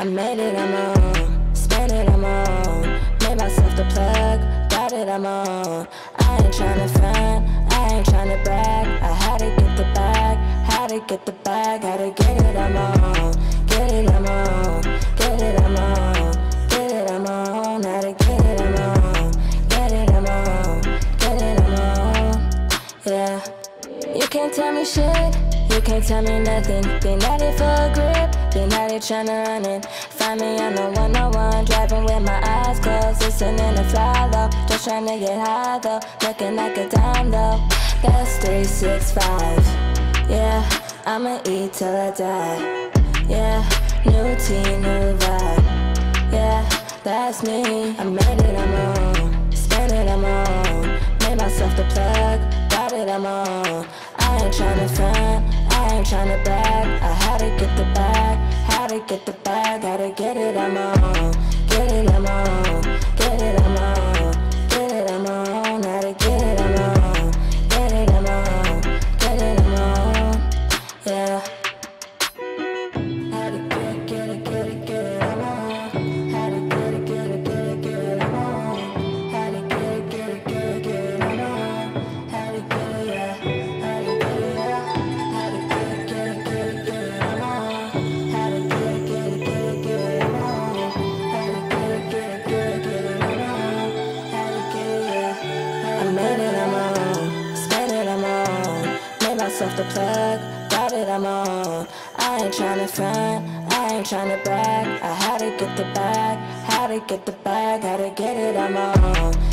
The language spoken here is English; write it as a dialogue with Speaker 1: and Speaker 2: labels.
Speaker 1: I made it, I'm on. Spend it, I'm on. Made myself the plug, got it, I'm on. I ain't tryna front, I ain't tryna brag. I had to get the bag, had to get the bag, had to get it, I'm on. Get it, I'm on. Get it, I'm on. Get it, I'm on. Had to get it, I'm on. Get it, I'm on. Get it, I'm on. Yeah. You can't tell me shit, you can't tell me nothing. Been at it for a grip, been at it tryna run it. Find me on the 101, driving with my eyes closed, listening to fly low, just tryna get high though, looking like a dime though. That's 365. Yeah, I'ma eat till I die. Yeah, new tea, new vibe. Yeah, that's me. I made it, I'm on. Spend it, I'm on. Made myself the plug, got it, I'm on. I ain't tryna front, I ain't tryna brag. I had to get the bag, had to get the bag, had to get it, I'm on. Get it, I'm on. Get it, I'm on. Get it, I'm on. Had to get it, I'm on. Get it, I'm on. Get it, I'm on. Yeah. Had to get it, I'm on. Had to get it, I'm on. Had to get it, I'm on. Had to get it, yeah. Had to get it, yeah. Had to get it, I'm on. Had to get it, I'm on. Had to get it, I'm on. Had to get it, yeah. I made it, I'm on. Spend it, I'm on. Made myself the plug, got it, I'm on. I ain't tryna front, I ain't tryna brag. I had to get the bag, had to get the bag, had to get it, I'm on.